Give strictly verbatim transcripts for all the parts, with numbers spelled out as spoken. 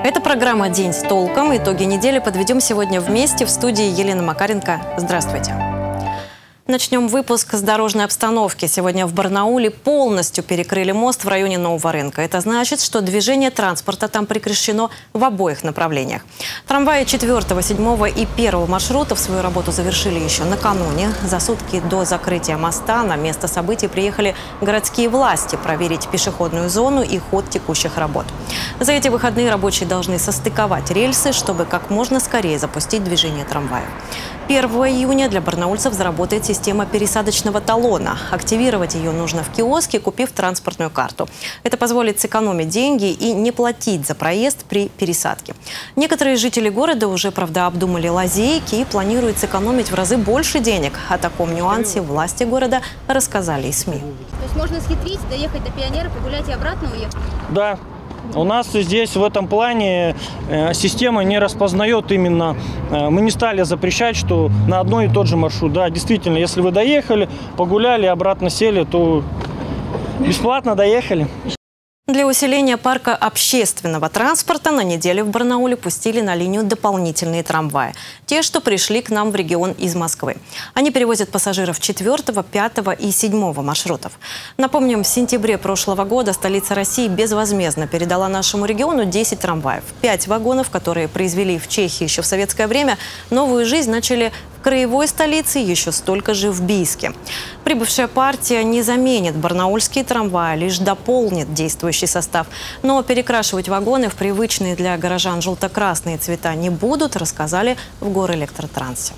Это программа «День с толком». Итоги недели подведем сегодня вместе. В студии Елена Макаренко. Здравствуйте. Начнем выпуск с дорожной обстановки. Сегодня в Барнауле полностью перекрыли мост в районе Нового рынка. Это значит, что движение транспорта там прекращено в обоих направлениях. Трамваи четвёртого, седьмого и первого маршрутов свою работу завершили еще накануне. За сутки до закрытия моста на место событий приехали городские власти проверить пешеходную зону и ход текущих работ. За эти выходные рабочие должны состыковать рельсы, чтобы как можно скорее запустить движение трамваев. первого июня для барнаульцев заработает система пересадочного талона. Активировать ее нужно в киоске, купив транспортную карту. Это позволит сэкономить деньги и не платить за проезд при пересадке. Некоторые жители города уже, правда, обдумали лазейки и планируют сэкономить в разы больше денег. О таком нюансе власти города рассказали и СМИ. То есть можно схитрить, доехать до Пионера, погулять и обратно уехать? Да. У нас здесь в этом плане э, система не распознает именно, э, мы не стали запрещать, что на одной и тот же маршрут. Да, действительно, если вы доехали, погуляли, обратно сели, то бесплатно доехали. Для усиления парка общественного транспорта на неделю в Барнауле пустили на линию дополнительные трамваи. Те, что пришли к нам в регион из Москвы. Они перевозят пассажиров четвёртого, пятого и седьмого маршрутов. Напомним, в сентябре прошлого года столица России безвозмездно передала нашему региону десять трамваев. пять вагонов, которые произвели в Чехии еще в советское время, новую жизнь начали в краевой столице, еще столько же в Бийске. Прибывшая партия не заменит барнаульские трамваи, лишь дополнит действующий состав. Но перекрашивать вагоны в привычные для горожан желто-красные цвета не будут, рассказали в Горэлектротрансе.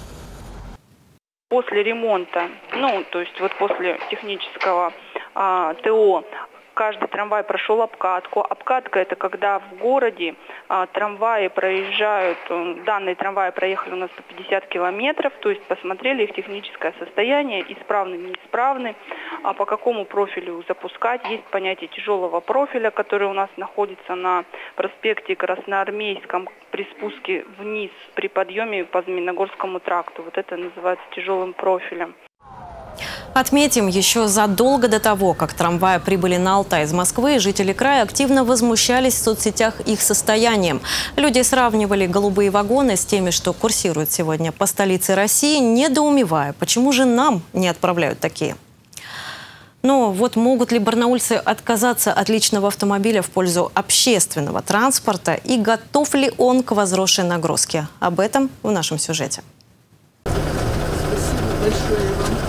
После ремонта, ну, то есть вот после технического а, ТО, каждый трамвай прошел обкатку. Обкатка – это когда в городе а, трамваи проезжают, данные трамваи проехали у нас сто пятьдесят километров, то есть посмотрели их техническое состояние, исправны, неисправны, а по какому профилю запускать. Есть понятие тяжелого профиля, который у нас находится на проспекте Красноармейском при спуске вниз, при подъеме по Змеиногорскому тракту. Вот это называется тяжелым профилем. Отметим, еще задолго до того, как трамваи прибыли на Алтай из Москвы, жители края активно возмущались в соцсетях их состоянием. Люди сравнивали голубые вагоны с теми, что курсируют сегодня по столице России, недоумевая, почему же нам не отправляют такие. Но вот могут ли барнаульцы отказаться от личного автомобиля в пользу общественного транспорта и готов ли он к возросшей нагрузке? Об этом в нашем сюжете. Спасибо большое вам.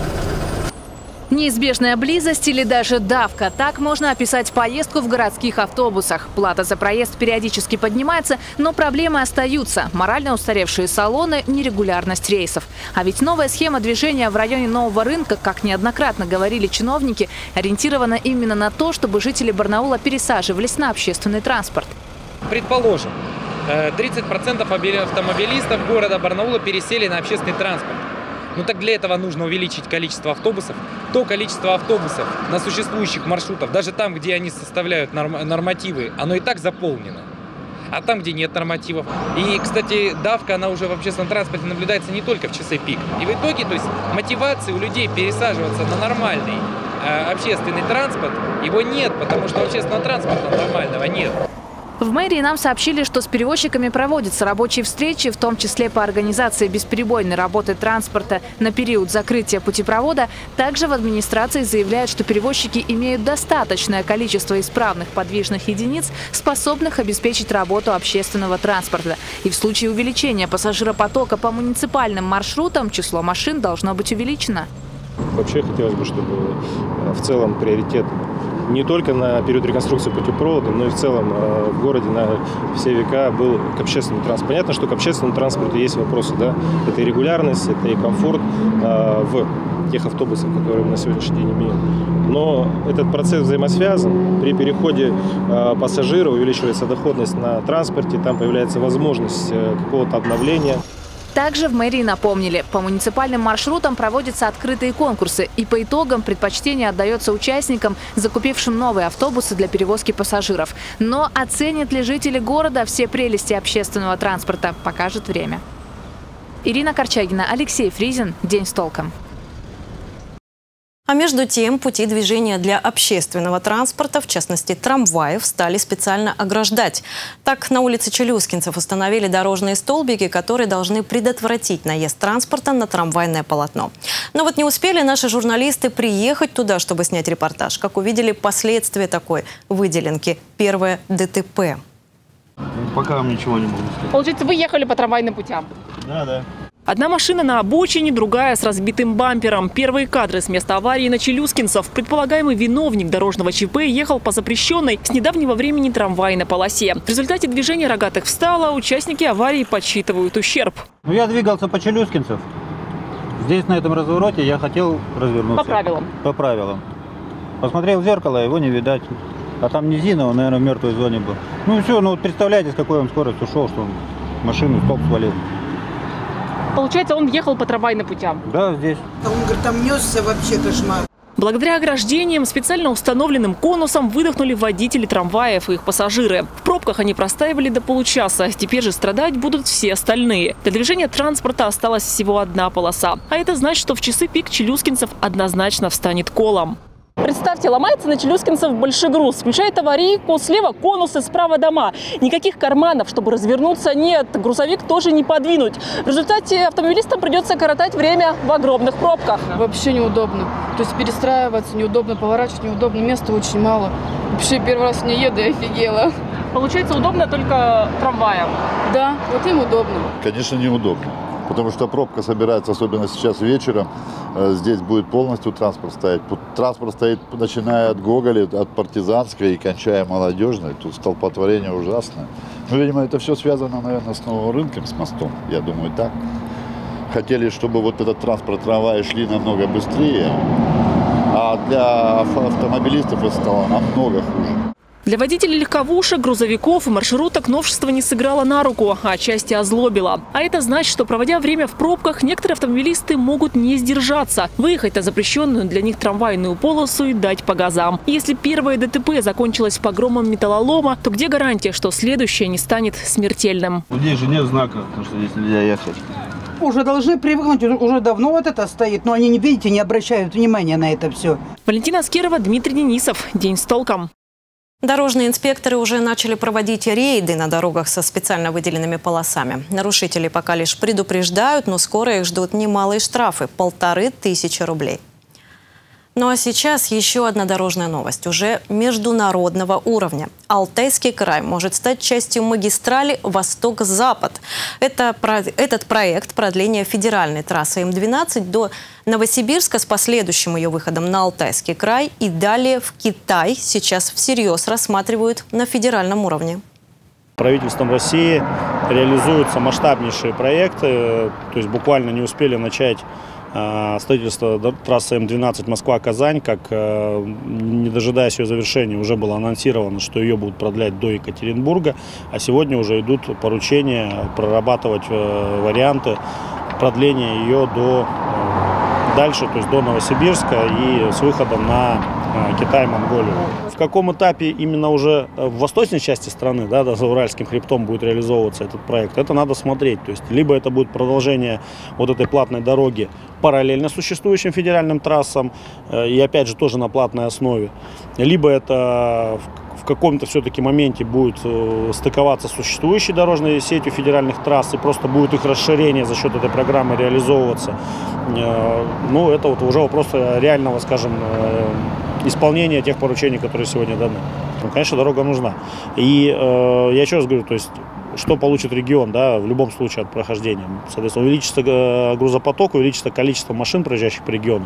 Неизбежная близость или даже давка. Так можно описать поездку в городских автобусах. Плата за проезд периодически поднимается, но проблемы остаются. Морально устаревшие салоны, нерегулярность рейсов. А ведь новая схема движения в районе Нового рынка, как неоднократно говорили чиновники, ориентирована именно на то, чтобы жители Барнаула пересаживались на общественный транспорт. Предположим, тридцать процентов автомобилистов города Барнаула пересели на общественный транспорт. Ну так для этого нужно увеличить количество автобусов. То количество автобусов на существующих маршрутах, даже там, где они составляют норм нормативы, оно и так заполнено. А там, где нет нормативов. И, кстати, давка, она уже в общественном транспорте наблюдается не только в часы пик. И в итоге, то есть, мотивации у людей пересаживаться на нормальный э, общественный транспорт, его нет, потому что общественного транспорта нормального нет. В мэрии нам сообщили, что с перевозчиками проводятся рабочие встречи, в том числе по организации бесперебойной работы транспорта на период закрытия путепровода. Также в администрации заявляют, что перевозчики имеют достаточное количество исправных подвижных единиц, способных обеспечить работу общественного транспорта. И в случае увеличения пассажиропотока по муниципальным маршрутам число машин должно быть увеличено. Вообще хотелось бы, чтобы в целом приоритет не только на период реконструкции путепровода, но и в целом в городе на все века был к общественному транспорту. Понятно, что к общественному транспорту есть вопросы, да, это и регулярность, это и комфорт э, в тех автобусах, которые мы на сегодняшний день имеем. Но этот процесс взаимосвязан. При переходе э, пассажира увеличивается доходность на транспорте, там появляется возможность э, какого-то обновления. Также в мэрии напомнили, по муниципальным маршрутам проводятся открытые конкурсы, и по итогам предпочтение отдается участникам, закупившим новые автобусы для перевозки пассажиров. Но оценят ли жители города все прелести общественного транспорта, покажет время. Ирина Корчагина, Алексей Фризин. День с толком. А между тем, пути движения для общественного транспорта, в частности трамваев, стали специально ограждать. Так, на улице Челюскинцев установили дорожные столбики, которые должны предотвратить наезд транспорта на трамвайное полотно. Но вот не успели наши журналисты приехать туда, чтобы снять репортаж, как увидели последствия такой выделенки. Первое ДТП. Пока вам ничего не могу сказать. Получается, вы ехали по трамвайным путям? Да, да. Одна машина на обочине, другая с разбитым бампером. Первые кадры с места аварии на Челюскинцев. Предполагаемый виновник дорожного ЧП ехал по запрещенной с недавнего времени трамвайной полосе. В результате движения рогатых встало, участники аварии подсчитывают ущерб. Ну, я двигался по Челюскинцев. Здесь, на этом развороте, я хотел развернуться. По правилам? По правилам. Посмотрел в зеркало, его не видать. А там низина, он, наверное, в мертвой зоне был. Ну и все, ну представляете, с какой он скорость ушел, что он машину в столб свалил. Получается, он ехал по трамвайным путям? Да, здесь. Он говорит, там несся вообще кошмар. Благодаря ограждениям, специально установленным конусом выдохнули водители трамваев и их пассажиры. В пробках они простаивали до получаса. Теперь же страдать будут все остальные. Для движения транспорта осталась всего одна полоса. А это значит, что в часы пик Челюскинцев однозначно встанет колом. Представьте, ломается на Челюскинцев большегруз, включает аварийку, слева конусы, справа дома. Никаких карманов, чтобы развернуться, нет. Грузовик тоже не подвинуть. В результате автомобилистам придется коротать время в огромных пробках. Вообще неудобно. То есть перестраиваться неудобно, поворачивать неудобно, места очень мало. Вообще первый раз не еду, я офигела. Получается, удобно только трамваем? Да, вот им удобно. Конечно, неудобно. Потому что пробка собирается, особенно сейчас вечером. Здесь будет полностью транспорт стоять. Транспорт стоит, начиная от Гоголя, от Партизанской и кончая Молодежной. Тут столпотворение ужасное. Ну, видимо, это все связано, наверное, с новым рынком, с мостом. Я думаю, так. Хотели, чтобы вот этот транспорт, трамваи шли намного быстрее. А для автомобилистов это стало намного хуже. Для водителей легковушек, грузовиков и маршруток новшество не сыграло на руку, а отчасти озлобило. А это значит, что, проводя время в пробках, некоторые автомобилисты могут не сдержаться, выехать на запрещенную для них трамвайную полосу и дать по газам. И если первое ДТП закончилось погромом металлолома, то где гарантия, что следующее не станет смертельным? Здесь же нет знака, потому что здесь нельзя ехать. Уже должны привыкнуть, уже давно вот это стоит, но они, не видите, не обращают внимания на это все. Валентина Аскерова, Дмитрий Денисов. День с толком. Дорожные инспекторы уже начали проводить рейды на дорогах со специально выделенными полосами. Нарушителей пока лишь предупреждают, но скоро их ждут немалые штрафы – полторы тысячи рублей. Ну а сейчас еще одна дорожная новость, уже международного уровня. Алтайский край может стать частью магистрали «Восток-Запад». Это, этот проект продления федеральной трассы М двенадцать до Новосибирска с последующим ее выходом на Алтайский край и далее в Китай сейчас всерьез рассматривают на федеральном уровне. Правительством России реализуются масштабнейшие проекты, то есть буквально не успели начать строительство трассы М двенадцать Москва-Казань, как, не дожидаясь ее завершения, уже было анонсировано, что ее будут продлять до Екатеринбурга, а сегодня уже идут поручения прорабатывать варианты продления ее до дальше, то есть до Новосибирска и с выходом на Китай, Монголию. В каком этапе именно уже в восточной части страны, да, за Уральским хребтом будет реализовываться этот проект, это надо смотреть. То есть либо это будет продолжение вот этой платной дороги параллельно существующим федеральным трассам и опять же тоже на платной основе, либо это в каком-то все-таки моменте будет стыковаться с существующей дорожной сетью федеральных трасс и просто будет их расширение за счет этой программы реализовываться. Ну, это вот уже вопрос реального, скажем, исполнения тех поручений, которые сегодня даны. Ну, конечно, дорога нужна. И э, я еще раз говорю, то есть, что получит регион, да, в любом случае от прохождения. Соответственно, увеличится грузопоток, увеличится количество машин, проезжающих по региону.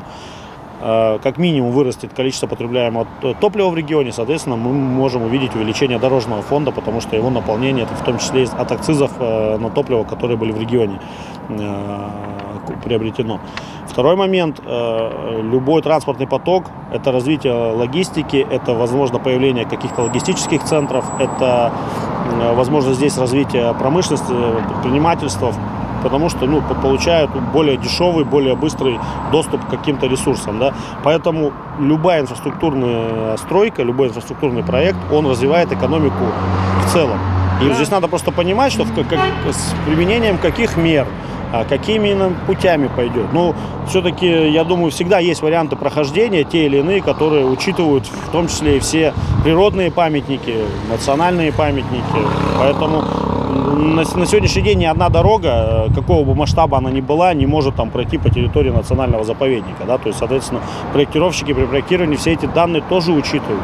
Э, как минимум вырастет количество потребляемого топлива в регионе, соответственно, мы можем увидеть увеличение дорожного фонда, потому что его наполнение, это в том числе от акцизов э, на топливо, которые были в регионе э, приобретено. Второй момент, любой транспортный поток – это развитие логистики, это, возможно, появление каких-то логистических центров, это, возможно, здесь развитие промышленности, предпринимательства, потому что ну, получают более дешевый, более быстрый доступ к каким-то ресурсам. Да? Поэтому любая инфраструктурная стройка, любой инфраструктурный проект, он развивает экономику в целом. И здесь надо просто понимать, что в, как, с применением каких мер, А какими именно путями пойдет? Ну, все-таки, я думаю, всегда есть варианты прохождения, те или иные, которые учитывают в том числе и все природные памятники, национальные памятники. Поэтому на, на сегодняшний день ни одна дорога, какого бы масштаба она ни была, не может там пройти по территории национального заповедника. Да? То есть, соответственно, проектировщики при проектировании все эти данные тоже учитывают.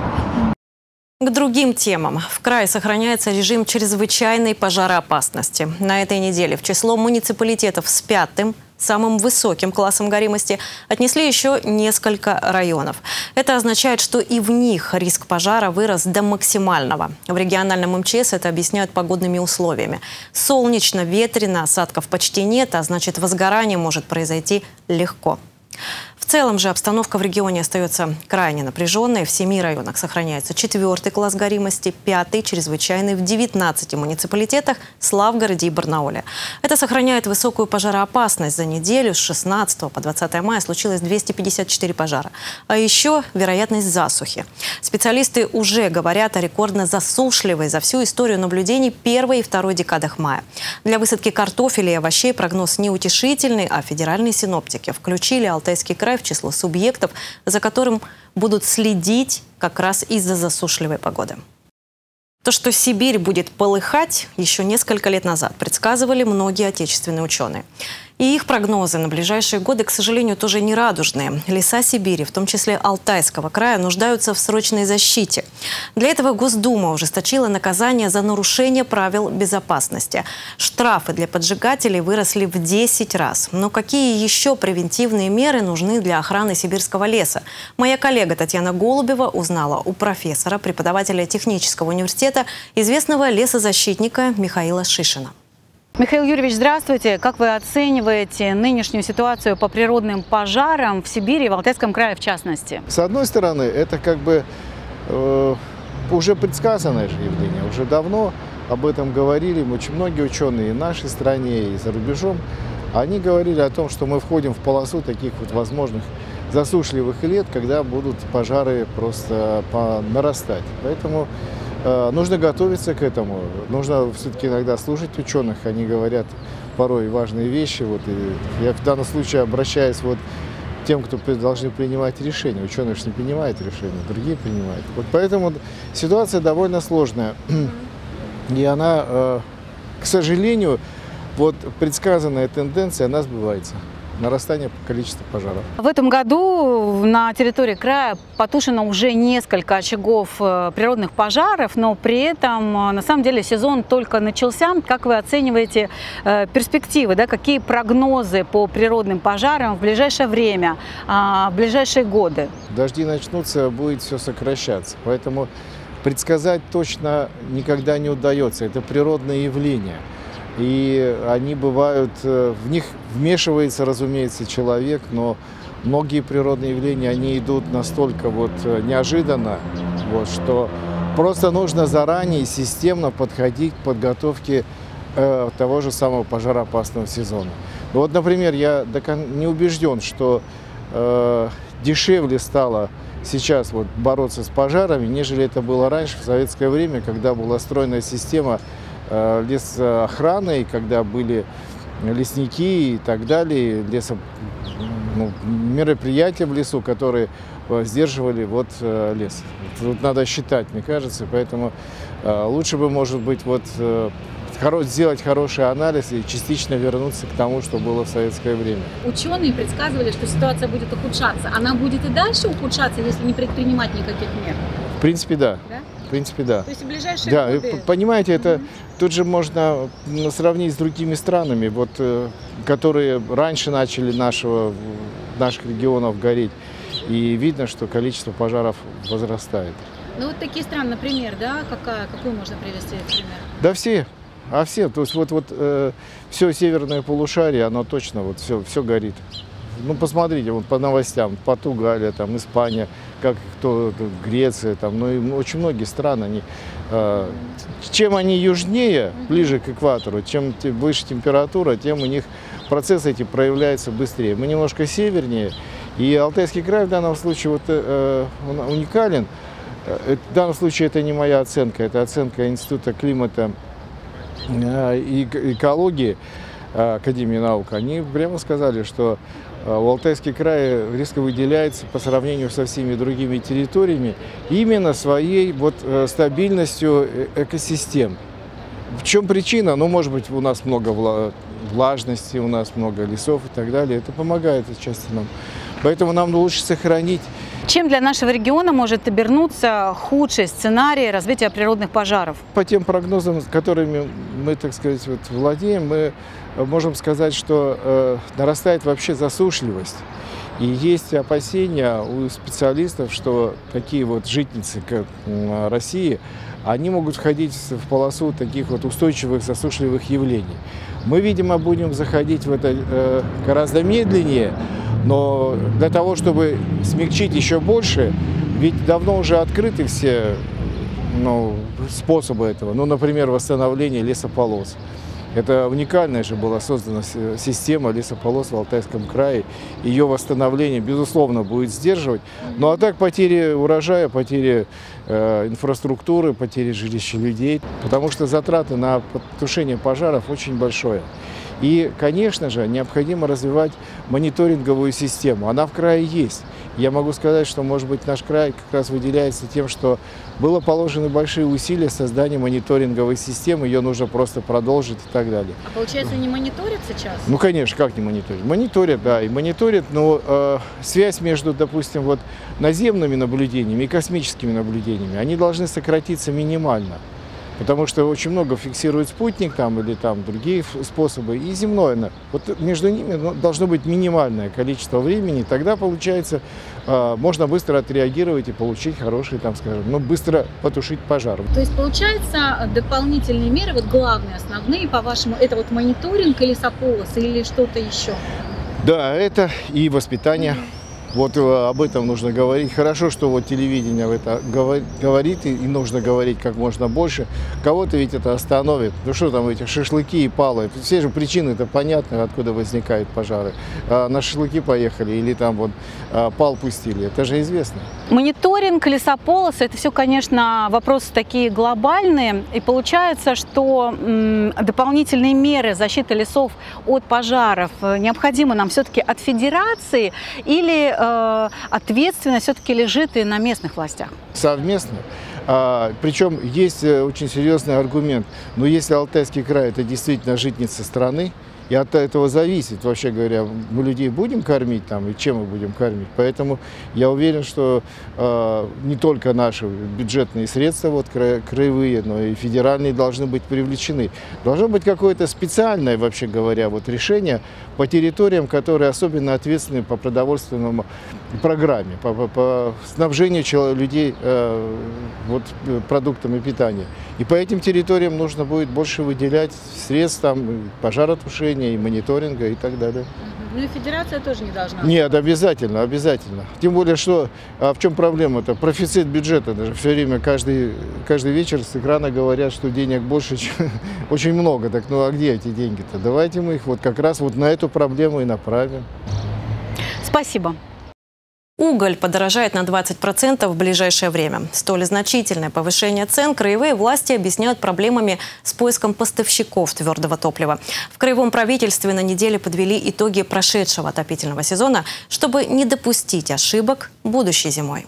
К другим темам. В крае сохраняется режим чрезвычайной пожароопасности. На этой неделе в число муниципалитетов с пятым, самым высоким классом горимости, отнесли еще несколько районов. Это означает, что и в них риск пожара вырос до максимального. В региональном эм че эс это объясняют погодными условиями. Солнечно, ветрено, осадков почти нет, а значит, возгорание может произойти легко. В целом же обстановка в регионе остается крайне напряженной. В семи районах сохраняется четвертый класс горимости, пятый чрезвычайный в девятнадцати муниципалитетах, Славгороде и Барнауле. Это сохраняет высокую пожароопасность. За неделю с шестнадцатого по двадцатое мая случилось двести пятьдесят четыре пожара. А еще вероятность засухи. Специалисты уже говорят о рекордно засушливой за всю историю наблюдений первой и второй декадах мая. Для высадки картофеля и овощей прогноз неутешительный, а федеральные синоптики включили Алтайский край в число субъектов, за которым будут следить как раз из-за засушливой погоды. То, что Сибирь будет полыхать, еще несколько лет назад предсказывали многие отечественные ученые. И их прогнозы на ближайшие годы, к сожалению, тоже не радужные. Леса Сибири, в том числе Алтайского края, нуждаются в срочной защите. Для этого Госдума ужесточила наказание за нарушение правил безопасности. Штрафы для поджигателей выросли в десять раз. Но какие еще превентивные меры нужны для охраны сибирского леса? Моя коллега Татьяна Голубева узнала у профессора, преподавателя технического университета, известного лесозащитника Михаила Шишина. Михаил Юрьевич, здравствуйте. Как вы оцениваете нынешнюю ситуацию по природным пожарам в Сибири и в Алтайском крае в частности? С одной стороны, это как бы э, уже предсказанное же явление. Уже давно об этом говорили очень многие ученые и в нашей стране, и за рубежом. Они говорили о том, что мы входим в полосу таких вот возможных засушливых лет, когда будут пожары просто нарастать. Поэтому нужно готовиться к этому, нужно все-таки иногда слушать ученых, они говорят порой важные вещи. Вот, и я в данном случае обращаюсь вот к тем, кто должны принимать решения. Ученые же не принимают решения, другие принимают. Вот поэтому ситуация довольно сложная. И она, к сожалению, вот предсказанная тенденция, она сбывается. Нарастание количества пожаров. В этом году на территории края потушено уже несколько очагов природных пожаров, но при этом на самом деле сезон только начался. Как вы оцениваете перспективы, да, какие прогнозы по природным пожарам в ближайшее время, в ближайшие годы? Дожди начнутся, будет все сокращаться, поэтому предсказать точно никогда не удается. Это природное явление. И они бывают, в них вмешивается, разумеется, человек, но многие природные явления, они идут настолько вот неожиданно, вот, что просто нужно заранее системно подходить к подготовке э, того же самого пожароопасного сезона. Вот, например, я не убежден, что э, дешевле стало сейчас вот бороться с пожарами, нежели это было раньше, в советское время, когда была стройная система лесоохраны, когда были лесники и так далее, лесо, ну, мероприятия в лесу, которые сдерживали вот лес. Тут надо считать, мне кажется, поэтому лучше бы, может быть, вот сделать хороший анализ и частично вернуться к тому, что было в советское время. Ученые предсказывали, что ситуация будет ухудшаться. Она будет и дальше ухудшаться, если не предпринимать никаких мер? В принципе, да. Да? В принципе, да. То есть в ближайшие да, годы... Понимаете, это mm-hmm. тут же можно сравнить с другими странами, вот, которые раньше начали нашего, наших регионов гореть. И видно, что количество пожаров возрастает. Ну вот такие страны, например, да, какая, какую можно привести пример? Да все. А все, то есть вот, вот э, все северное полушарие, оно точно вот все, все горит. Ну, посмотрите, вот по новостям, Португалия, там, Испания, как кто, Греция, там, ну, и очень многие страны, они, э, чем они южнее, ближе к экватору, чем выше температура, тем у них процессы эти проявляются быстрее. Мы немножко севернее, и Алтайский край в данном случае вот, э, уникален. В данном случае это не моя оценка, это оценка Института климата и экологии. Академии наук, они прямо сказали, что в Алтайский край резко выделяется по сравнению со всеми другими территориями именно своей вот стабильностью экосистем. В чем причина? Ну, может быть, у нас много влажности, у нас много лесов и так далее. Это помогает отчасти нам. Поэтому нам лучше сохранить. Чем для нашего региона может обернуться худший сценарий развития природных пожаров? По тем прогнозам, которыми мы, так сказать, вот владеем, мы можем сказать, что э, нарастает вообще засушливость. И есть опасения у специалистов, что такие вот житницы, как э, России, они могут входить в полосу таких вот устойчивых засушливых явлений. Мы, видимо, будем заходить в это э, гораздо медленнее, но для того, чтобы смягчить еще больше, ведь давно уже открыты все ну, способы этого. Ну, например, восстановление лесополос. Это уникальная же была создана система лесополос в Алтайском крае. Ее восстановление, безусловно, будет сдерживать. Ну а так потери урожая, потери э, инфраструктуры, потери жилища людей. Потому что затраты на потушение пожаров очень большое. И, конечно же, необходимо развивать мониторинговую систему. Она в крае есть. Я могу сказать, что, может быть, наш край как раз выделяется тем, что было положены большие усилия в создании мониторинговой системы, ее нужно просто продолжить и так далее. А получается, не мониторят сейчас? Ну, конечно, как не мониторят? Мониторят, да, и мониторят, но э, связь между, допустим, вот наземными наблюдениями и космическими наблюдениями, они должны сократиться минимально. Потому что очень много фиксирует спутник там, или там другие способы, и земное. Вот между ними должно быть минимальное количество времени, тогда, получается, можно быстро отреагировать и получить хороший, там, скажем, ну, быстро потушить пожар. То есть, получается, дополнительные меры, вот главные, основные, по-вашему, это вот мониторинг или лесополосы, или что-то еще? Да, это и воспитание. Вот об этом нужно говорить. Хорошо, что вот телевидение это говорит, и нужно говорить как можно больше. Кого-то ведь это остановит. Ну что там эти шашлыки и палы? Все же причины-то понятны, откуда возникают пожары. А на шашлыки поехали или там вот пал пустили. Это же известно. Мониторинг, лесополосы, это все, конечно, вопросы такие глобальные. И получается, что м, дополнительные меры защиты лесов от пожаров необходимы нам все-таки от федерации или э, ответственность все-таки лежит и на местных властях? Совместно. А, причем есть очень серьезный аргумент. Но если Алтайский край это действительно житница страны, и от этого зависит, вообще говоря, мы людей будем кормить там, и чем мы будем кормить. Поэтому я уверен, что э, не только наши бюджетные средства, вот, кра краевые, но и федеральные должны быть привлечены. Должно быть какое-то специальное, вообще говоря, вот, решение по территориям, которые особенно ответственны по продовольственному программе, по, по, по снабжению людей э, вот, продуктами питания. И по этим территориям нужно будет больше выделять средств, там, пожаротушения, и мониторинга и так далее. Ну и федерация тоже не должна? Нет, обязательно, обязательно. Тем более, что а в чем проблема-то? Профицит бюджета. Даже все время, каждый, каждый вечер с экрана говорят, что денег больше, чем, очень много. Так ну а где эти деньги-то? Давайте мы их вот как раз вот на эту проблему и направим. Спасибо. Уголь подорожает на двадцать процентов в ближайшее время. Столь значительное повышение цен краевые власти объясняют проблемами с поиском поставщиков твердого топлива. В краевом правительстве на неделе подвели итоги прошедшего отопительного сезона, чтобы не допустить ошибок будущей зимой.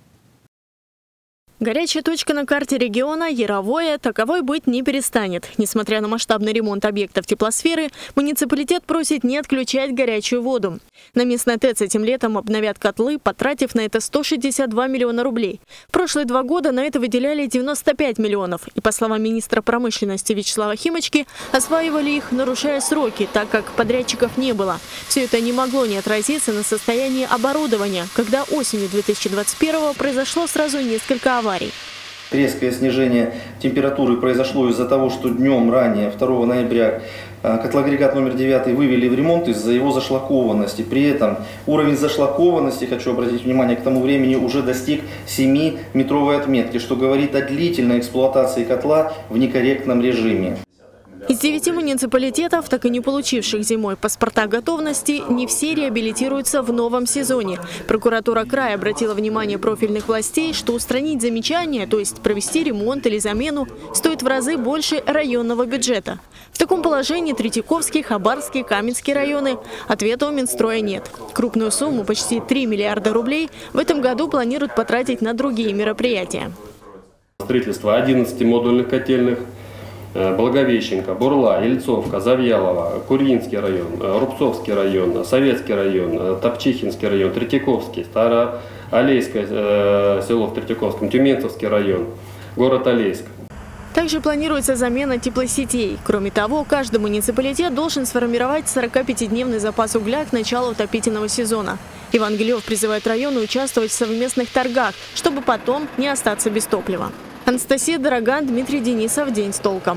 Горячая точка на карте региона Яровое таковой быть не перестанет. Несмотря на масштабный ремонт объектов теплосферы, муниципалитет просит не отключать горячую воду. На местной ТЭЦ этим летом обновят котлы, потратив на это сто шестьдесят два миллиона рублей. В прошлые два года на это выделяли девяносто пять миллионов. И, по словам министра промышленности Вячеслава Химочки, осваивали их, нарушая сроки, так как подрядчиков не было. Все это не могло не отразиться на состоянии оборудования, когда осенью две тысячи двадцать первого произошло сразу несколько аварий. Резкое снижение температуры произошло из-за того, что днем ранее, второго ноября, котлоагрегат номер девять вывели в ремонт из-за его зашлакованности. При этом уровень зашлакованности, хочу обратить внимание, к тому времени уже достиг семиметровой отметки, что говорит о длительной эксплуатации котла в некорректном режиме. Из девяти муниципалитетов, так и не получивших зимой паспорта готовности, не все реабилитируются в новом сезоне. Прокуратура края обратила внимание профильных властей, что устранить замечания, то есть провести ремонт или замену, стоит в разы больше районного бюджета. В таком положении Третьяковский, Хабаровский, Каменский районы. Ответа у Минстроя нет. Крупную сумму, почти три миллиарда рублей, в этом году планируют потратить на другие мероприятия. Строительство одиннадцати модульных котельных. Благовещенко, Бурла, Ельцовка, Завьялова, Курьинский район, Рубцовский район, Советский район, Топчихинский район, Третьяковский, Староалейское э, село в Третьяковском, Тюменцевский район, город Алейск. Также планируется замена теплосетей. Кроме того, каждый муниципалитет должен сформировать сорокапятидневный запас угля к началу отопительного сезона. Иван Гилев призывает районы участвовать в совместных торгах, чтобы потом не остаться без топлива. Анастасия Дороган, Дмитрий Денисов. День с толком.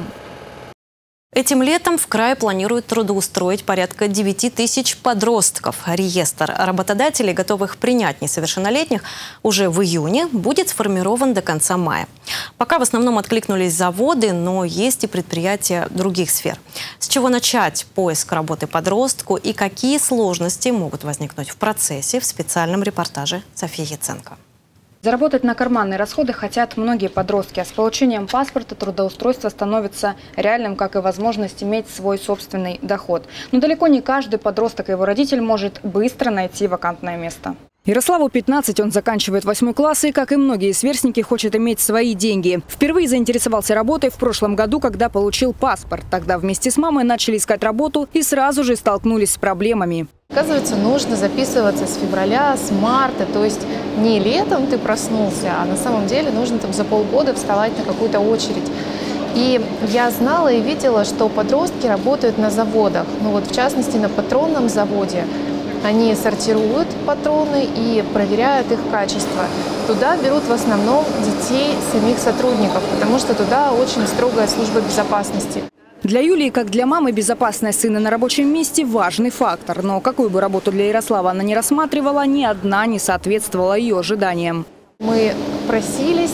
Этим летом в крае планируют трудоустроить порядка девяти тысяч подростков. Реестр работодателей, готовых принять несовершеннолетних, уже в июне будет сформирован до конца мая. Пока в основном откликнулись заводы, но есть и предприятия других сфер. С чего начать поиск работы подростку и какие сложности могут возникнуть в процессе, в специальном репортаже Софии Яценко. Заработать на карманные расходы хотят многие подростки, а с получением паспорта трудоустройство становится реальным, как и возможность иметь свой собственный доход. Но далеко не каждый подросток и его родитель может быстро найти вакантное место. Ярославу пятнадцать, он заканчивает восьмой класс и, как и многие сверстники, хочет иметь свои деньги. Впервые заинтересовался работой в прошлом году, когда получил паспорт. Тогда вместе с мамой начали искать работу и сразу же столкнулись с проблемами. Оказывается, нужно записываться с февраля, с марта, то есть не летом ты проснулся, а на самом деле нужно там за полгода вставать на какую-то очередь. И я знала и видела, что подростки работают на заводах, ну вот в частности на патронном заводе. Они сортируют патроны и проверяют их качество. Туда берут в основном детей самих сотрудников, потому что туда очень строгая служба безопасности. Для Юлии, как для мамы, безопасность сына на рабочем месте – важный фактор. Но какую бы работу для Ярослава она не рассматривала, ни одна не соответствовала ее ожиданиям. Мы просились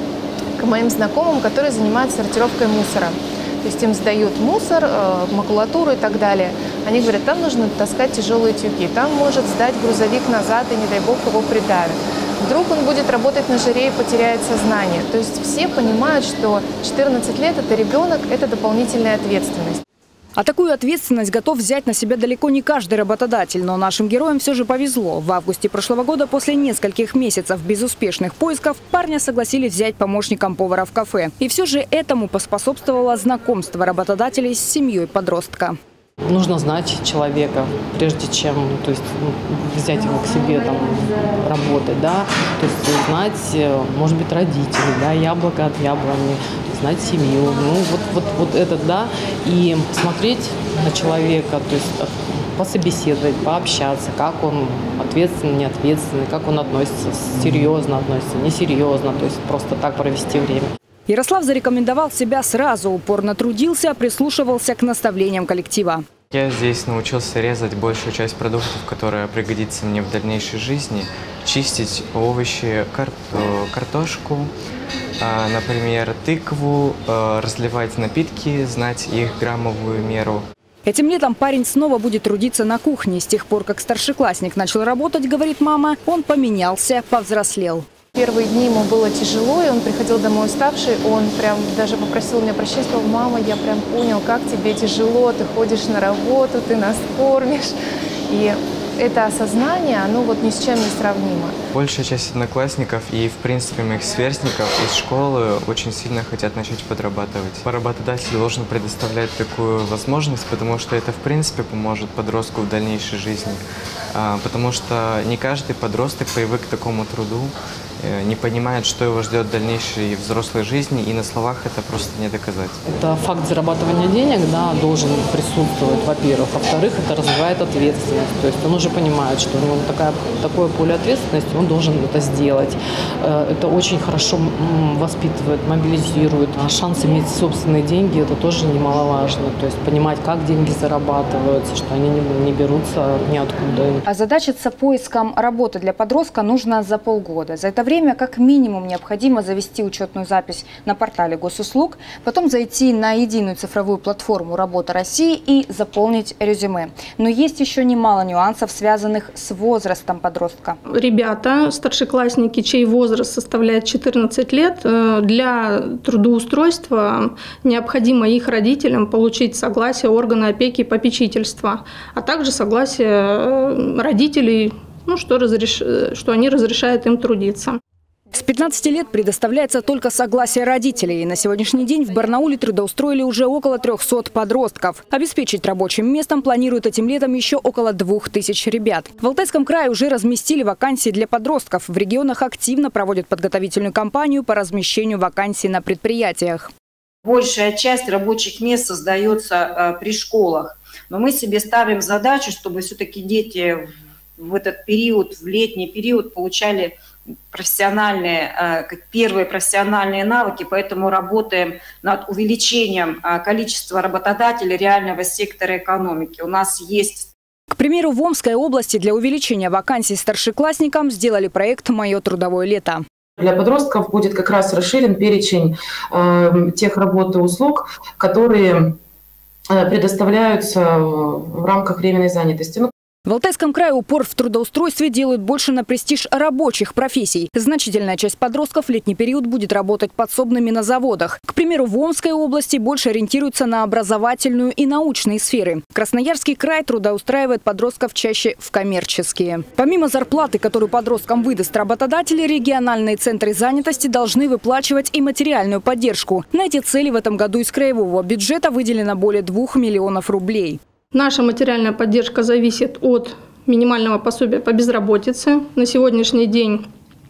к моим знакомым, которые занимаются сортировкой мусора. То есть им сдают мусор, макулатуру и так далее. Они говорят, там нужно таскать тяжелые тюки, там может сдать грузовик назад и, не дай бог, его придавит. Вдруг он будет работать на жаре и потеряет сознание. То есть все понимают, что четырнадцать лет – это ребенок, это дополнительная ответственность. А такую ответственность готов взять на себя далеко не каждый работодатель. Но нашим героям все же повезло. В августе прошлого года, после нескольких месяцев безуспешных поисков, парня согласились взять помощником повара в кафе. И все же этому поспособствовало знакомство работодателей с семьей подростка. Нужно знать человека, прежде чем, то есть, взять его к себе там, работать, да, то есть знать, может быть, родителей, да, яблоко от яблони, знать семью, ну вот, вот, вот это, да, и смотреть на человека, то есть пособеседовать, пообщаться, как он ответственный, неответственный, как он относится, серьезно относится, несерьезно, то есть просто так провести время. Ярослав зарекомендовал себя сразу, упорно трудился, прислушивался к наставлениям коллектива. Я здесь научился резать большую часть продуктов, которая пригодится мне в дальнейшей жизни. Чистить овощи, кар картошку, например, тыкву, разливать напитки, знать их граммовую меру. Этим летом парень снова будет трудиться на кухне. С тех пор, как старшеклассник начал работать, говорит мама, он поменялся, повзрослел. Первые дни ему было тяжело, и он приходил домой уставший, он прям даже попросил меня прощения, сказал, мама, я прям понял, как тебе тяжело, ты ходишь на работу, ты нас кормишь. И это осознание, оно вот ни с чем не сравнимо. Большая часть одноклассников и, в принципе, моих сверстников из школы очень сильно хотят начать подрабатывать. Работодатель должен предоставлять такую возможность, потому что это, в принципе, поможет подростку в дальнейшей жизни. Потому что не каждый подросток привык к такому труду, не понимает, что его ждет в дальнейшей взрослой жизни, и на словах это просто не доказать. Это факт зарабатывания денег, да, должен присутствовать, во-первых. Во-вторых, это развивает ответственность. То есть он уже понимает, что у него такая, такое поле ответственности, он должен это сделать. Это очень хорошо воспитывает, мобилизирует. А шанс иметь собственные деньги, это тоже немаловажно. То есть понимать, как деньги зарабатываются, что они не берутся ниоткуда. Озадачиться поиском работы для подростка нужно за полгода. За это время время как минимум необходимо завести учетную запись на портале госуслуг, потом зайти на единую цифровую платформу «Работа России» и заполнить резюме. Но есть еще немало нюансов, связанных с возрастом подростка. Ребята, старшеклассники, чей возраст составляет четырнадцать лет, для трудоустройства необходимо их родителям получить согласие органа опеки и попечительства, а также согласие родителей, ну, что, разреш... что они разрешают им трудиться. С пятнадцати лет предоставляется только согласие родителей. На сегодняшний день в Барнауле трудоустроили уже около трёхсот подростков. Обеспечить рабочим местом планируют этим летом еще около двух тысяч ребят. В Алтайском крае уже разместили вакансии для подростков. В регионах активно проводят подготовительную кампанию по размещению вакансий на предприятиях. Большая часть рабочих мест создается при школах. Но мы себе ставим задачу, чтобы все-таки дети в этот период, в летний период, получали профессиональные, первые профессиональные навыки, поэтому работаем над увеличением количества работодателей реального сектора экономики. У нас есть... К примеру, в Омской области для увеличения вакансий старшеклассникам сделали проект «Мое трудовое лето». Для подростков будет как раз расширен перечень э, тех работ и услуг, которые э, предоставляются в рамках временной занятости. В Алтайском крае упор в трудоустройстве делают больше на престиж рабочих профессий. Значительная часть подростков в летний период будет работать подсобными на заводах. К примеру, в Омской области больше ориентируются на образовательную и научные сферы. Красноярский край трудоустраивает подростков чаще в коммерческие. Помимо зарплаты, которую подросткам выдаст работодатель, региональные центры занятости должны выплачивать и материальную поддержку. На эти цели в этом году из краевого бюджета выделено более двух миллионов рублей. Наша материальная поддержка зависит от минимального пособия по безработице. На сегодняшний день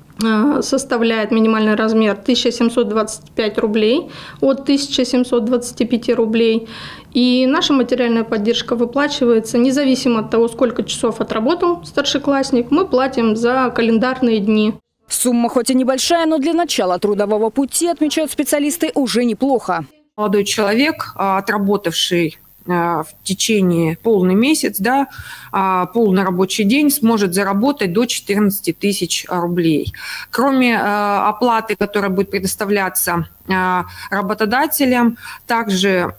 составляет минимальный размер тысяча семьсот двадцать пять рублей, от тысячи семисот двадцати пяти рублей. И наша материальная поддержка выплачивается независимо от того, сколько часов отработал старшеклассник, мы платим за календарные дни. Сумма хоть и небольшая, но для начала трудового пути, отмечают специалисты, уже неплохо. Молодой человек, отработавший в течение полный месяц, да, полный рабочий день, сможет заработать до четырнадцати тысяч рублей. Кроме оплаты, которая будет предоставляться работодателям, также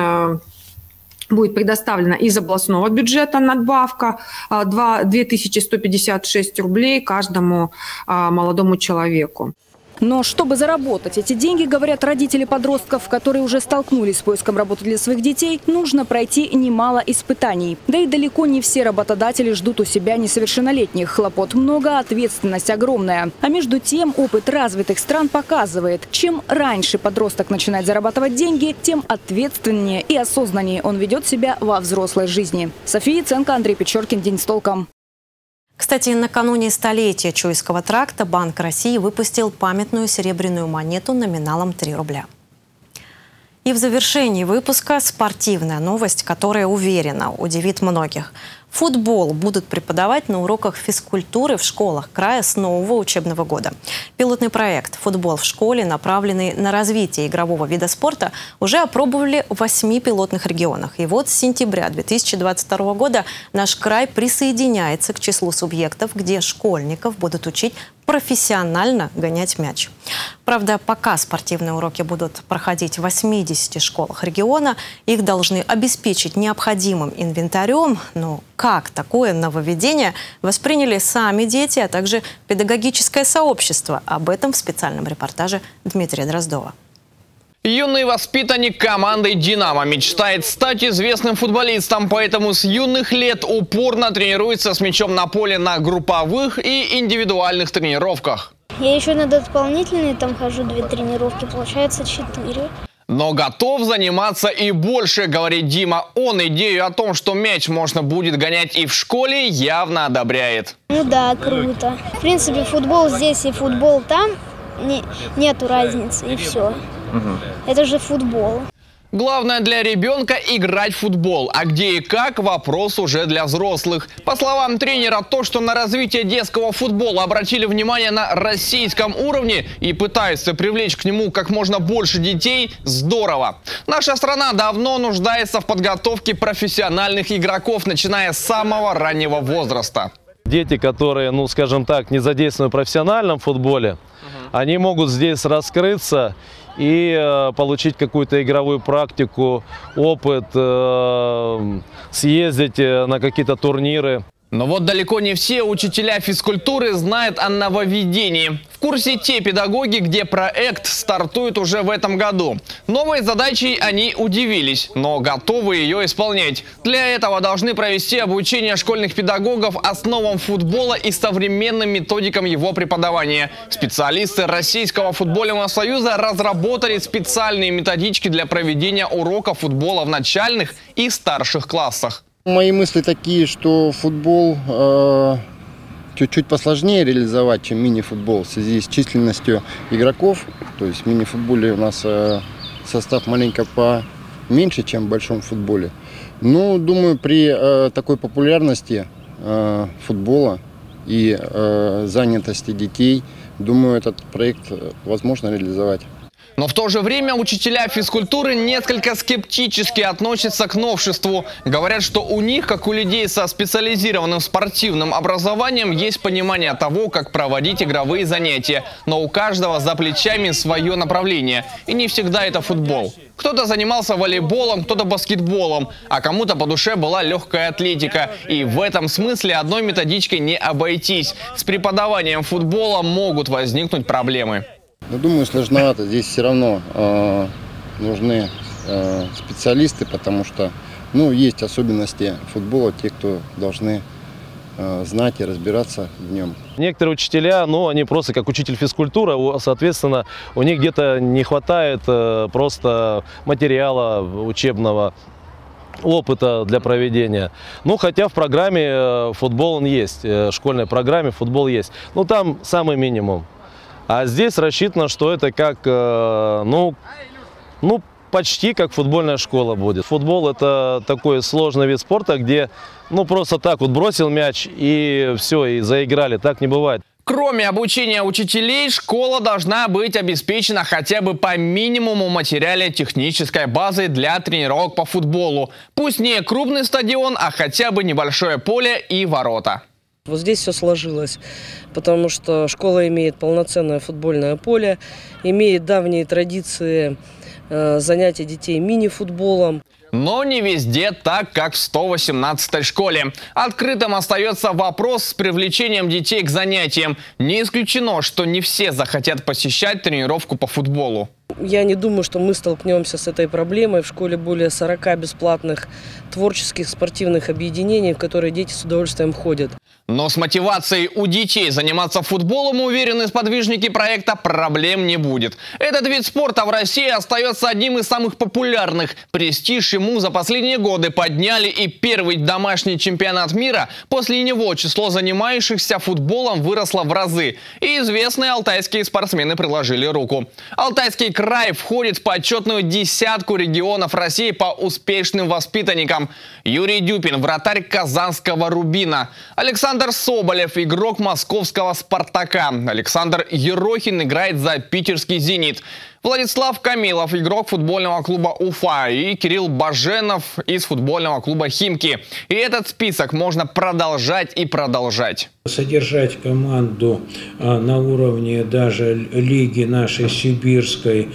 будет предоставлена из областного бюджета надбавка две тысячи сто пятьдесят шесть рублей каждому молодому человеку. Но чтобы заработать эти деньги, говорят родители подростков, которые уже столкнулись с поиском работы для своих детей, нужно пройти немало испытаний. Да и далеко не все работодатели ждут у себя несовершеннолетних. Хлопот много, ответственность огромная. А между тем опыт развитых стран показывает, чем раньше подросток начинает зарабатывать деньги, тем ответственнее и осознаннее он ведет себя во взрослой жизни. София Яценко, Андрей Печоркин. День с толком. Кстати, накануне столетия Чуйского тракта Банк России выпустил памятную серебряную монету номиналом три рубля. И в завершении выпуска спортивная новость, которая, уверена, удивит многих. Футбол будут преподавать на уроках физкультуры в школах края с нового учебного года. Пилотный проект «Футбол в школе», направленный на развитие игрового вида спорта, уже опробовали в восьми пилотных регионах. И вот с сентября две тысячи двадцать второго года наш край присоединяется к числу субъектов, где школьников будут учить профессионально гонять мяч. Правда, пока спортивные уроки будут проходить в восьмидесяти школах региона, их должны обеспечить необходимым инвентарем. Но как такое нововведение восприняли сами дети, а также педагогическое сообщество? Об этом в специальном репортаже Дмитрия Дроздова. Юный воспитанник команды «Динамо» мечтает стать известным футболистом, поэтому с юных лет упорно тренируется с мячом на поле на групповых и индивидуальных тренировках. Я еще на дополнительные там хожу, две тренировки, получается четыре. Но готов заниматься и больше, говорит Дима. Он идею о том, что мяч можно будет гонять и в школе, явно одобряет. Ну да, круто. В принципе, футбол здесь и футбол там, не, нету разницы, и все. Угу. Это же футбол. Главное для ребенка – играть в футбол. А где и как – вопрос уже для взрослых. По словам тренера, то, что на развитие детского футбола обратили внимание на российском уровне и пытаются привлечь к нему как можно больше детей – здорово. Наша страна давно нуждается в подготовке профессиональных игроков, начиная с самого раннего возраста. Дети, которые, ну скажем так, не задействованы в профессиональном футболе, uh-huh. они могут здесь раскрыться и э, получить какую-то игровую практику, опыт, э, съездить на какие-то турниры. Но вот далеко не все учителя физкультуры знают о нововведении. В курсе те педагоги, где проект стартует уже в этом году. Новой задачей они удивились, но готовы ее исполнять. Для этого должны провести обучение школьных педагогов основам футбола и современным методикам его преподавания. Специалисты Российского футбольного союза разработали специальные методички для проведения уроков футбола в начальных и старших классах. Мои мысли такие, что футбол э, чуть-чуть посложнее реализовать, чем мини-футбол в связи с численностью игроков. То есть в мини-футболе у нас э, состав маленько поменьше, чем в большом футболе. Но, думаю, при э, такой популярности э, футбола и э, занятости детей, думаю, этот проект возможно реализовать. Но в то же время учителя физкультуры несколько скептически относятся к новшеству. Говорят, что у них, как у людей со специализированным спортивным образованием, есть понимание того, как проводить игровые занятия. Но у каждого за плечами свое направление. И не всегда это футбол. Кто-то занимался волейболом, кто-то баскетболом, а кому-то по душе была легкая атлетика. И в этом смысле одной методичкой не обойтись. С преподаванием футбола могут возникнуть проблемы. Ну, думаю, сложновато. Здесь все равно э, нужны э, специалисты, потому что, ну, есть особенности футбола, те, кто должны э, знать и разбираться в нем. Некоторые учителя, ну, они просто как учитель физкультуры, соответственно, у них где-то не хватает э, просто материала учебного, опыта для проведения. Ну, хотя в программе футбол он есть, в школьной программе футбол есть. Ну, там самый минимум. А здесь рассчитано, что это как, э, ну, ну, почти как футбольная школа будет. Футбол – это такой сложный вид спорта, где, ну, просто так вот бросил мяч и все, и заиграли. Так не бывает. Кроме обучения учителей, школа должна быть обеспечена хотя бы по минимуму материально-технической базой для тренировок по футболу. Пусть не крупный стадион, а хотя бы небольшое поле и ворота. Вот здесь все сложилось, потому что школа имеет полноценное футбольное поле, имеет давние традиции э, занятия детей мини-футболом. Но не везде так, как в сто восемнадцатой школе. Открытым остается вопрос с привлечением детей к занятиям. Не исключено, что не все захотят посещать тренировку по футболу. Я не думаю, что мы столкнемся с этой проблемой. В школе более сорока бесплатных творческих спортивных объединений, в которые дети с удовольствием ходят. Но с мотивацией у детей заниматься футболом, уверены сподвижники проекта, проблем не будет. Этот вид спорта в России остается одним из самых популярных. Престиж ему за последние годы подняли и первый домашний чемпионат мира. После него число занимающихся футболом выросло в разы. И известные алтайские спортсмены приложили руку. Алтайский край входит в почетную десятку регионов России по успешным воспитанникам. Юрий Дюпин, вратарь казанского «Рубина». Александр Соболев, игрок московского «Спартака». Александр Ерохин играет за питерский «Зенит». Владислав Камилов, игрок футбольного клуба «Уфа». И Кирилл Баженов из футбольного клуба «Химки». И этот список можно продолжать и продолжать. Содержать команду а, на уровне даже лиги нашей сибирской,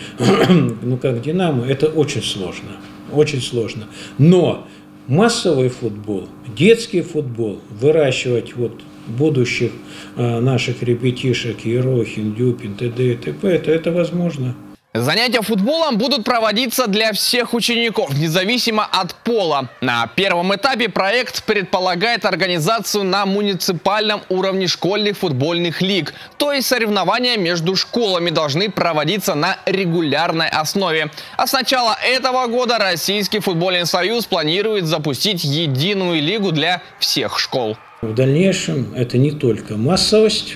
ну как «Динамо», это очень сложно. Очень сложно. Но массовый футбол, детский футбол, выращивать вот будущих а, наших ребятишек, Ерохин, Дюпин, т.д. и т.п., это, это возможно. Занятия футболом будут проводиться для всех учеников, независимо от пола. На первом этапе проект предполагает организацию на муниципальном уровне школьных футбольных лиг. То есть соревнования между школами должны проводиться на регулярной основе. А с начала этого года Российский футбольный союз планирует запустить единую лигу для всех школ. В дальнейшем это не только массовость,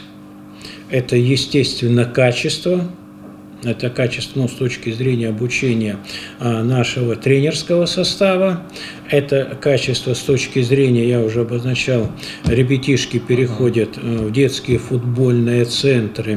это, естественно, качество. Это качество, ну, с точки зрения обучения а, нашего тренерского состава. Это качество с точки зрения, я уже обозначал, ребятишки переходят в детские футбольные центры,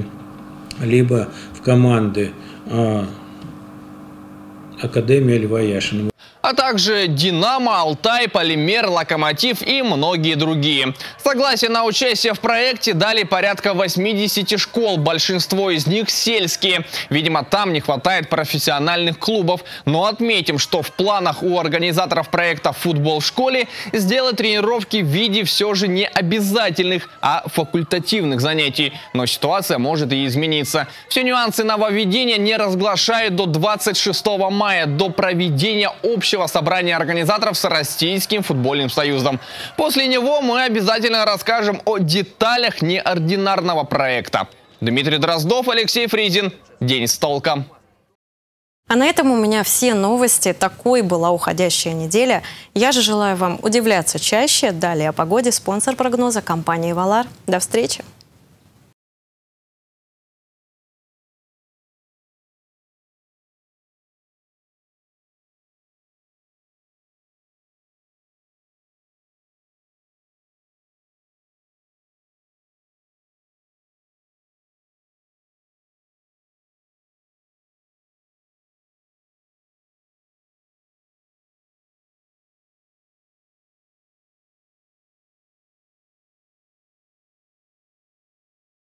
либо в команды а, Академии Льва Яшина. а также «Динамо», «Алтай», «Полимер», «Локомотив» и многие другие. Согласие на участие в проекте дали порядка восьмидесяти школ, большинство из них сельские. Видимо, там не хватает профессиональных клубов. Но отметим, что в планах у организаторов проекта «Футбол в школе» сделать тренировки в виде все же не обязательных, а факультативных занятий. Но ситуация может и измениться. Все нюансы нововведения не разглашают до двадцать шестого мая, до проведения общего собрания организаторов с Российским футбольным союзом. После него мы обязательно расскажем о деталях неординарного проекта. Дмитрий Дроздов, Алексей Фризин. День с толком. А на этом у меня все новости. Такой была уходящая неделя. Я же желаю вам удивляться чаще. Далее о погоде. Спонсор прогноза — компания «Валар». До встречи.